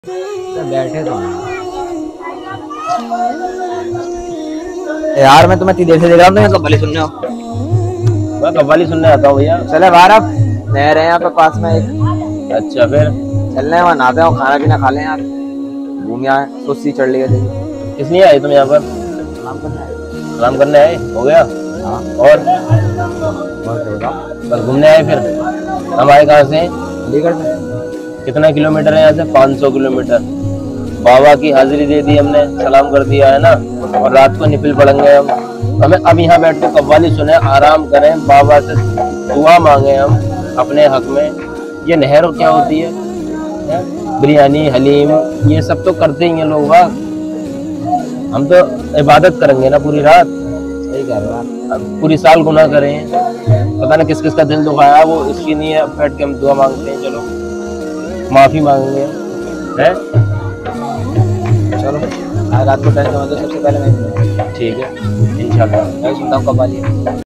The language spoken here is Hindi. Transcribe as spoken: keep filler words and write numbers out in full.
तो बैठे तो यार, मैं तुम्हें इतनी देर से देख रहा हूँ, तो कव्वाली सुनने हो। मैं कव्वाली सुनने आता हूँ भैया। चले बाहर, अब नहर है यहाँ पे पास में एक। अच्छा, फिर चलने हैं वहाँ, नहाते हैं, खाना पीना खा लें यार, घूम आए, सुस्ती चढ़ ली है। किस लिए आए तुम यहाँ पर? आराम करना है। आराम करने आए? हो गया। हाँ, और और क्या बताओ। बस घूमने आए? फिर हम आए कहाँ से? अलीगढ़ में। कितना किलोमीटर है यहाँ से? पाँच सौ किलोमीटर। बाबा की हाजिरी दे दी हमने, सलाम कर दिया है ना, और रात को निकल पड़ेंगे हम। हमें अब यहाँ बैठ के कव्वाली सुने, आराम करें, बाबा से दुआ मांगे हम अपने हक में। ये नहर क्या होती है? बिरयानी, हलीम, ये सब तो करते ही हैं लोग बाग। हम तो इबादत करेंगे ना पूरी रात। सही कह रहे हो। अब पूरी साल गुनाह करें, पता नहीं किस किस का दिल दुखाया, वो इसकी नहीं है। बैठ के हम दुआ मांगते हैं, चलो माफी मांगेंगे हैं। चलो आज रात को टेंशन हो तो सबसे पहले मैं ठीक है, इंशाल्लाह मैं सुनता हूँ कव्वाली।